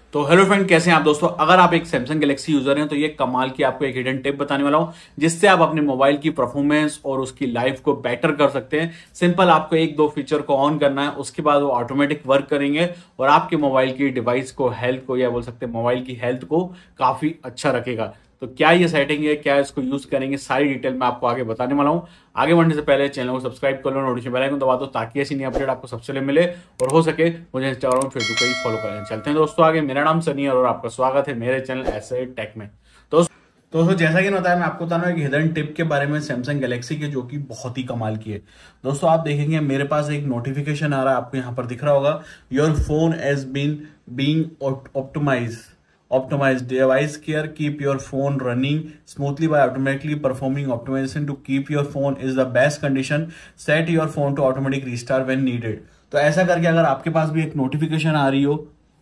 तो hello friend, कैसे हैं आप दोस्तों। अगर आप एक सैमसंग गैलेक्सी यूजर हैं तो ये कमाल की आपको एक हिडन टिप बताने वाला हूं जिससे आप अपने मोबाइल की परफॉर्मेंस और उसकी लाइफ को बेटर कर सकते हैं। सिंपल, आपको एक दो फीचर को ऑन करना है, उसके बाद वो ऑटोमेटिक वर्क करेंगे और आपके मोबाइल की डिवाइस को, हेल्थ को, या बोल सकते हैं मोबाइल की हेल्थ को काफी अच्छा रखेगा। तो क्या ये सेटिंग है, क्या इसको यूज करेंगे, सारी डिटेल मैं आपको आगे बताने वाला हूं। आगे बढ़ने से पहले चैनल को सब्सक्राइब कर लो, नोटिफिकेशन बेल आइकन दबा दो ताकि ऐसी नई अपडेट आपको सबसे पहले मिले और हो सके मुझे इंस्टाग्राम फेसबुक पर ही फॉलो करें। चलते हैं दोस्तों आगे। मेरा नाम सनी है और आपका स्वागत है मेरे चैनल ऐसे टेक में। दोस्तों जैसा कि बताया, मैं आपको बता रहा हूं एक हिडन टिप के बारे में सैमसंग गैलेक्सी के, जो कि बहुत ही कमाल की है। दोस्तों आप देखेंगे मेरे पास एक नोटिफिकेशन आ रहा है, आपको यहां पर दिख रहा होगा, your phone has been being optimized device care, keep your phone running smoothly by automatically performing optimization to keep your phone is the best condition, set your phone to automatic restart when needed। तो ऐसा करके अगर आपके पास भी एक notification आ रही हो,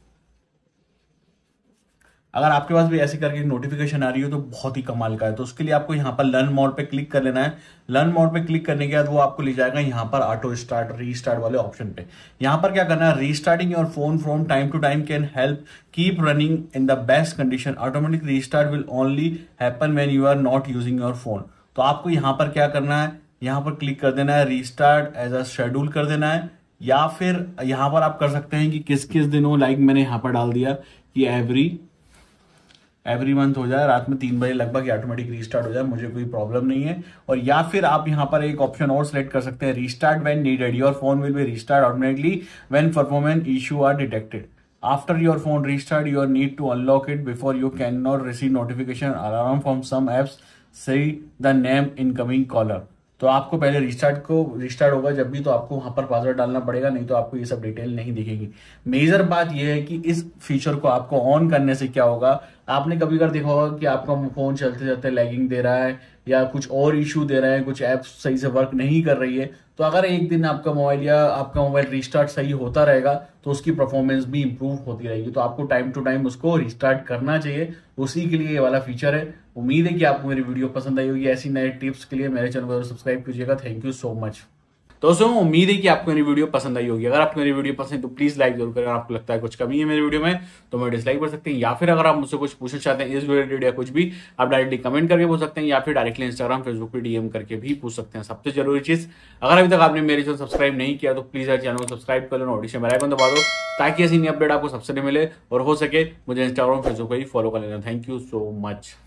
अगर आपके पास भी ऐसी करके नोटिफिकेशन आ रही हो तो बहुत ही कमाल का है। तो उसके लिए आपको यहाँ पर लर्न मोड पे क्लिक कर लेना है। लर्न मोड पे क्लिक करने के बाद वो आपको ले जाएगा यहाँ पर ऑटो स्टार्ट रीस्टार्ट वाले ऑप्शन पे। यहाँ पर क्या करना है, restarting your phone from time to time can help keep running in the best condition, automatic restart will only happen when you are not using your phone. तो आपको यहाँ पर क्या करना है, यहाँ पर क्लिक कर देना है, रीस्टार्ट एज अ शेड्यूल कर देना है, या फिर यहाँ पर आप कर सकते हैं कि किस किस दिनों, लाइक मैंने यहाँ पर डाल दिया कि एवरी मंथ हो जाए, रात में 3 बजे लगभग ऑटोमेटिक रीस्टार्ट हो जाए, मुझे कोई प्रॉब्लम नहीं है। और या फिर आप यहां पर एक ऑप्शन और सिलेक्ट कर सकते हैं, restart when needed, your phone will be restart automatically when performance issue are detected. After your phone restart you need to unlock it before you can not receive notification alarm from some apps see the name incoming caller. तो आपको पहले restart होगा जब भी, तो आपको वहां पर पासवर्ड डालना पड़ेगा, नहीं तो आपको ये सब डिटेल नहीं दिखेगी। मेजर बात यह है कि इस फीचर को आपको ऑन करने से क्या होगा, आपने कभी अगर देखा होगा कि आपका फोन चलते चलते लैगिंग दे रहा है या कुछ और इश्यू दे रहा है, कुछ ऐप्स सही से वर्क नहीं कर रही है, तो अगर एक दिन आपका मोबाइल रिस्टार्ट सही होता रहेगा तो उसकी परफॉर्मेंस भी इंप्रूव होती रहेगी। तो आपको टाइम टू टाइम उसको रिस्टार्ट करना चाहिए, उसी के लिए ये वाला फीचर है। उम्मीद है कि आपको मेरी वीडियो पसंद आई होगी। ऐसी नए टिप्स के लिए मेरे चैनल को सब्सक्राइब कीजिएगा। Thank you so much. दोस्तों उम्मीद है कि आपको मेरी वीडियो पसंद आई होगी। अगर आपको मेरी वीडियो पसंद है तो प्लीज लाइक जरूर करें। अगर आपको लगता है कुछ कमी है मेरी वीडियो में तो मैं डिसलाइक कर सकते हैं, या फिर अगर आप मुझसे कुछ पूछना चाहते हैं इस रिलेटेड या कुछ भी, आप डायरेक्टली कमेंट करके पूछ सकते हैं, या फिर डायरेक्टली इंस्टाग्राम फेसबुक पे डीएम करके भी पूछ सकते हैं। सबसे जरूरी चीज, अगर अभी तक आपने मेरे चैनल सब्सक्राइब नहीं किया तो प्लीज यार चैनल को सब्सक्राइब कर लो, नोटिफिकेशन बेल आइकन दबा दो ताकि ऐसी नई अपडेट आपको सबसे पहले मिले और हो सके मुझे इंस्टाग्राम फेसबुक पर ही फॉलो कर लेना। Thank you so much.